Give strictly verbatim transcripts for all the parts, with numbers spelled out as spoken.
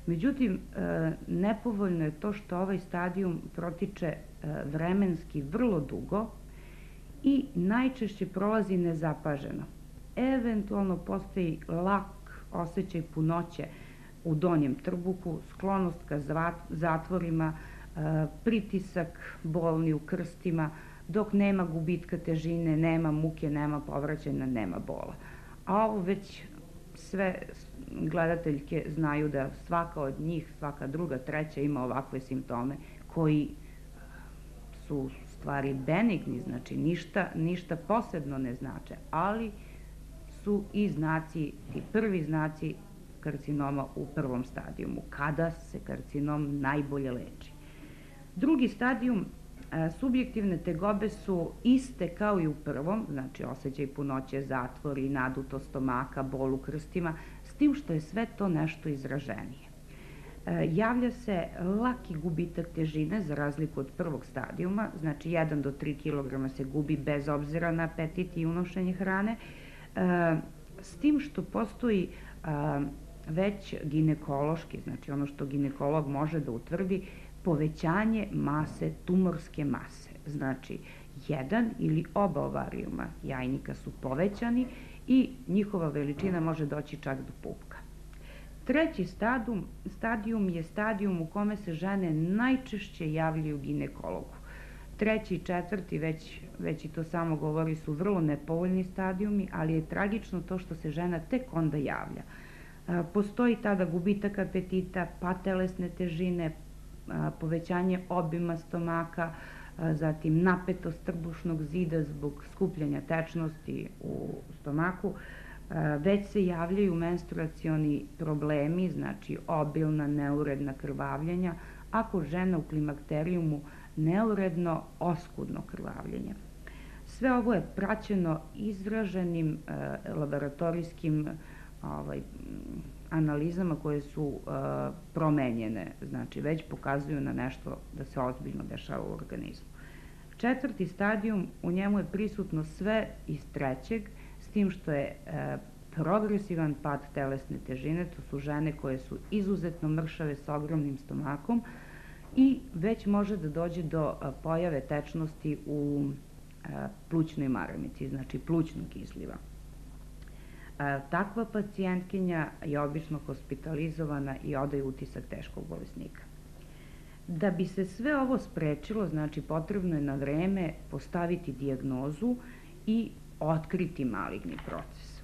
Međutim, nepovoljno je to što ovaj stadijum protiče vremenski vrlo dugo i najčešće prolazi nezapaženo. Eventualno postoji lak osjećaj punoće u donjem trbuhu, sklonost ka zatvorima, pritisak bolni u krstima, dok nema gubitka težine, nema muke, nema povraćanja, nema bola. A ovo već sve gledateljke znaju da svaka od njih, svaka druga, treća ima ovakve simptome koji su u stvari benigni, znači ništa, ništa posebno ne znače, ali su i znaci, i prvi znaci karcinoma u prvom stadijumu, kada se karcinom najbolje leči. Drugi stadijum, subjektivne tegobe su iste kao i u prvom, znači osjećaj punoće, zatvori, nadutost stomaka, bol u krstima, s tim što je sve to nešto izraženije. Javlja se laki gubitak težine za razliku od prvog stadijuma, znači jedan do tri kilograma se gubi bez obzira na apetit i unošenje hrane, s tim što postoji već ginekološki, znači ono što ginekolog može da utvrdi, povećanje mase, tumorske mase. Znači, jedan ili oba ovarijuma jajnika su povećani i njihova veličina može doći čak do pupka. Treći stadijum, stadijum je stadijum u kome se žene najčešće javljaju ginekologu. Treći i četvrti, već, već i to samo govori, su vrlo nepovoljni stadijumi, ali je tragično to što se žena tek onda javlja. Postoji tada gubitak apetita, pad telesne težine, povećanje obima stomaka, zatim napetost trbušnog zida zbog skupljanja tečnosti u stomaku, već se javljaju menstruacioni problemi, znači obilna, neuredna krvavljenja, ako žena u klimakterijumu neuredno, oskudno krvavljenje. Sve ovo je praćeno izraženim laboratorijskim analizama koje su promenjene, znači već pokazuju na nešto da se ozbiljno dešava u organizmu. Četvrti stadijum, u njemu je prisutno sve iz trećeg, s tim što je progresivan pad telesne težine, to su žene koje su izuzetno mršave sa ogromnim stomakom i već može da dođe do pojave tečnosti u plućnoj maramici, znači plućnog izliva. Takva pacijentkinja je obično hospitalizovana i odaje utisak teškog bolesnika. Da bi se sve ovo sprečilo, znači potrebno je na vreme postaviti dijagnozu i otkriti maligni proces.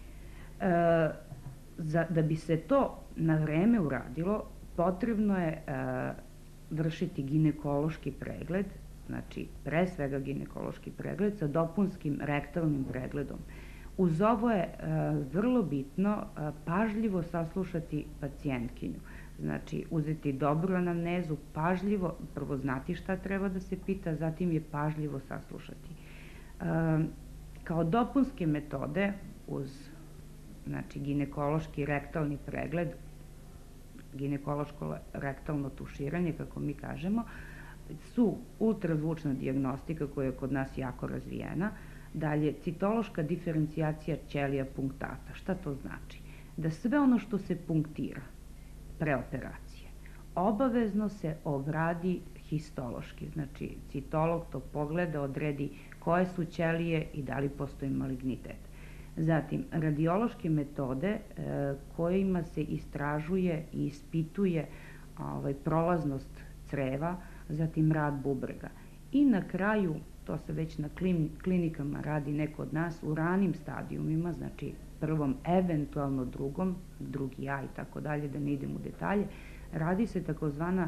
Da bi se to na vreme uradilo, potrebno je vršiti ginekološki pregled, znači pre svega ginekološki pregled sa dopunskim rektalnim pregledom. Uz ovo je vrlo bitno pažljivo saslušati pacijentkinju, znači uzeti dobru anamnezu, pažljivo, prvo znati šta treba da se pita, zatim je pažljivo saslušati. Kao dopunske metode uz znači, ginekološki rektalni pregled, ginekološko rektalno tuširanje, kako mi kažemo, su ultrazvučna dijagnostika koja je kod nas jako razvijena. Dalje, citološka diferencijacija ćelija punktata. Šta to znači? Da sve ono što se punktira pre operacije obavezno se obradi histološki. Znači, citolog to pogleda, odredi koje su ćelije i da li postoji malignitet. Zatim, radiološke metode kojima se istražuje i ispituje prolaznost creva, zatim rad bubrega. I na kraju, to se već na klinikama radi neko od nas, u ranim stadijumima, znači prvom, eventualno drugom, drugi A i tako dalje, da ne idem u detalje, radi se takozvana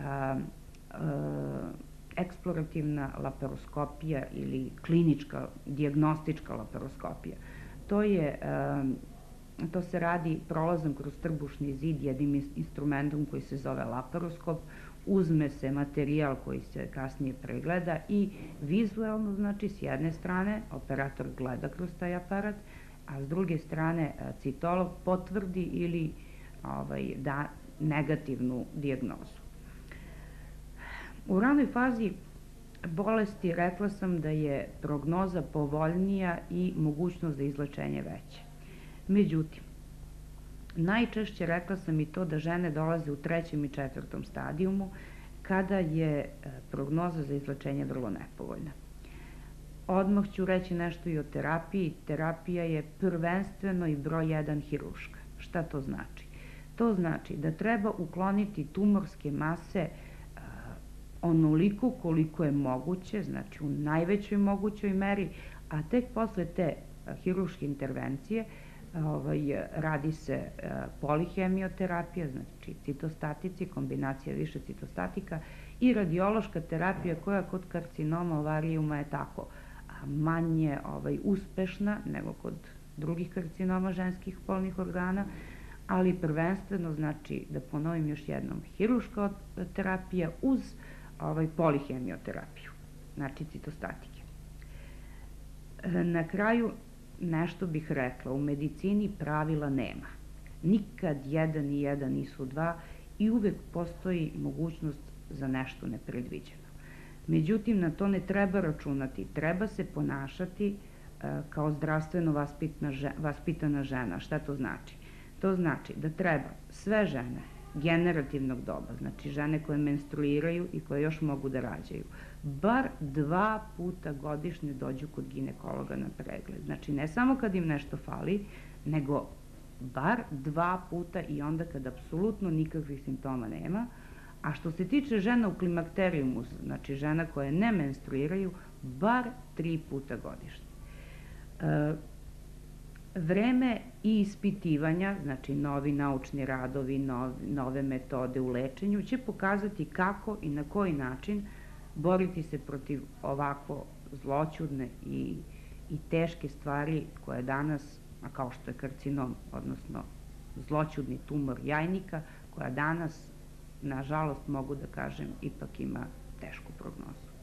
eksplorativna laparoskopija ili klinička, dijagnostička laparoskopija. To je, to se radi prolazom kroz trbušni zid jednim instrumentom koji se zove laparoskop, uzme se materijal koji se kasnije pregleda i vizuelno, znači s jedne strane operator gleda kroz taj aparat, a s druge strane citolog potvrdi ili da negativnu dijagnozu. U ranoj fazi bolesti rekla sam da je prognoza povoljnija i mogućnost za izlečenje veće. Međutim, Najčešće, rekla sam i to, da žene dolaze u trećem i četvrtom stadijumu, kada je prognoza za izlečenje vrlo nepovoljna. Odmah ću reći nešto i o terapiji. Terapija je prvenstveno i broj jedan hiruška. Šta to znači? To znači da treba ukloniti tumorske mase onoliko koliko je moguće, znači u najvećoj mogućoj meri, a tek posle te hiruške intervencije ovaj, radi se polihemioterapija, znači citostatici, kombinacija više citostatika i radiološka terapija koja kod karcinoma ovarijuma je tako manje ovaj, uspešna nego kod drugih karcinoma ženskih polnih organa, ali prvenstveno, znači, da ponovim još jednom, hiruška terapija uz ovaj, polihemioterapiju, znači citostatike. Na kraju nešto bih rekla, u medicini pravila nema. Nikad jedan i jedan nisu dva i uvek postoji mogućnost za nešto nepredviđeno. Međutim, na to ne treba računati, treba se ponašati kao zdravstveno vaspitana žena. Šta to znači? To znači da treba sve žene generativnog doba, znači žene koje menstruiraju i koje još mogu da rađaju, bar dva puta godišnje dođu kod ginekologa na pregled. Znači ne samo kad im nešto fali, nego bar dva puta i onda kad apsolutno nikakvih simptoma nema. A što se tiče žena u klimakterijumu, znači žena koje ne menstruiraju, bar tri puta godišnje. Vreme i ispitivanja, znači novi naučni radovi, nove metode u lečenju, će pokazati kako i na koji način boriti se protiv ovako zloćudne i, i teške stvari koje danas, a kao što je karcinom, odnosno zloćudni tumor jajnika, koja danas, nažalost, mogu da kažem, ipak ima tešku prognozu.